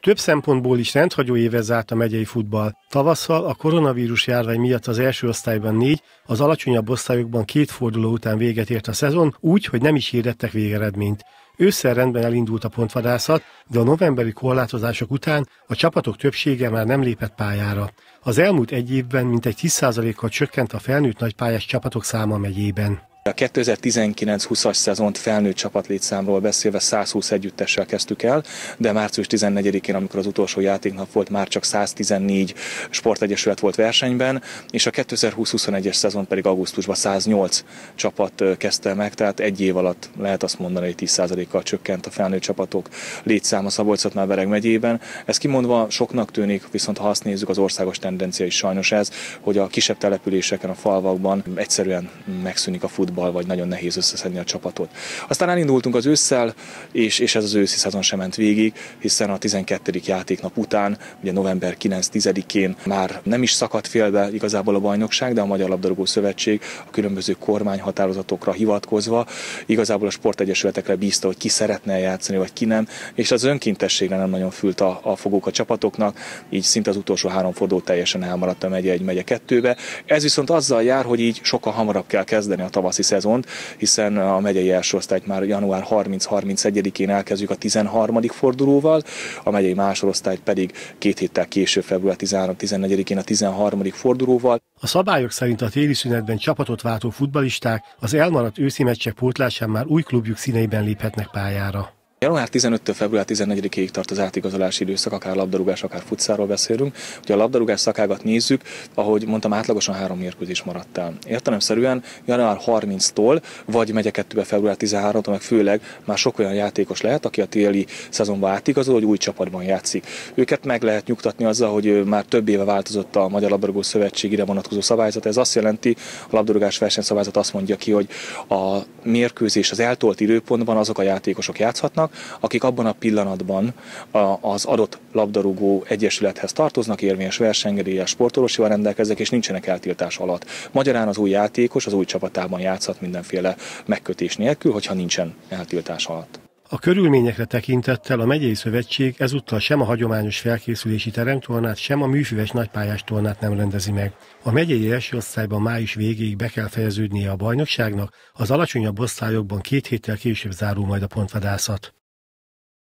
Több szempontból is rendhagyó évet zárt a megyei futball. Tavasszal a koronavírus járvány miatt az első osztályban 4, az alacsonyabb osztályokban 2 forduló után véget ért a szezon, úgy, hogy nem is hirdettek végeredményt. Ősszel rendben elindult a pontvadászat, de a novemberi korlátozások után a csapatok többsége már nem lépett pályára. Az elmúlt egy évben mintegy 10%-kal csökkent a felnőtt nagypályás csapatok száma a megyében. A 2019-20-as szezont felnőtt csapatlétszámról beszélve 120 együttessel kezdtük el, de március 14-én, amikor az utolsó játéknap volt, már csak 114 sportegyesület volt versenyben, és a 2020-21-es szezon pedig augusztusban 108 csapat kezdte meg, tehát egy év alatt lehet azt mondani, hogy 10%-kal csökkent a felnőtt csapatok létszáma Szabolcs-Szatmár-Bereg megyében. Ez kimondva soknak tűnik, viszont ha azt nézzük, az országos tendencia is sajnos ez, hogy a kisebb településeken, a falvakban egyszerűen megszűnik a futball, vagy nagyon nehéz összeszedni a csapatot. Aztán elindultunk az ősszel, és ez az őszi szezon sem ment végig, hiszen a 12. játéknap után, ugye november 9-10-én már nem is szakadt félbe igazából a bajnokság, de a Magyar Labdarúgó Szövetség a különböző kormányhatározatokra hivatkozva igazából a sportegyesületekre bízta, hogy ki szeretne játszani, vagy ki nem, és az önkéntességre nem nagyon fült a fogók a csapatoknak, így szinte az utolsó 3 forduló teljesen elmaradt a megye 1, megye 2-be. Ez viszont azzal jár, hogy így sokkal hamarabb kell kezdeni a tavaszi szezont, hiszen a megyei első osztályt már január 30-31-én elkezdjük a 13. fordulóval, a megyei másodosztályt pedig 2 héttel később, február 13-14-én a 13. fordulóval. A szabályok szerint a téli szünetben csapatot váltó futballisták az elmaradt őszi meccsek pótlásán már új klubjuk színeiben léphetnek pályára. Január 15-től február 14-ig tart az átigazolási időszak, akár labdarúgás, akár futszálról beszélünk. Ugye a labdarúgás szakágat nézzük, ahogy mondtam, átlagosan 3 mérkőzés maradt el. Értelemszerűen január 30-tól, vagy megye 2-be február 13-tól, meg főleg már sok olyan játékos lehet, aki a téli szezonba átigazol, hogy új csapatban játszik. Őket meg lehet nyugtatni azzal, hogy már több éve változott a Magyar Labdarúgó Szövetség ide vonatkozó szabályzat. Ez azt jelenti, a labdarúgás versenyszabályzat azt mondja ki, hogy a mérkőzés az eltolt időpontban azok a játékosok játszhatnak, akik abban a pillanatban az adott labdarúgó egyesülethez tartoznak, érvényes versenyengedéllyel, sportorvosival rendelkeznek, és nincsenek eltiltás alatt. Magyarán az új játékos az új csapatában játszhat mindenféle megkötés nélkül, hogyha nincsen eltiltás alatt. A körülményekre tekintettel a megyei szövetség ezúttal sem a hagyományos felkészülési teremtornát, sem a műfüves nagypályás tornát nem rendezi meg. A megyei első osztályban május végéig be kell fejeződnie a bajnokságnak, az alacsonyabb osztályokban 2 héttel később zárul majd a pontvadászat.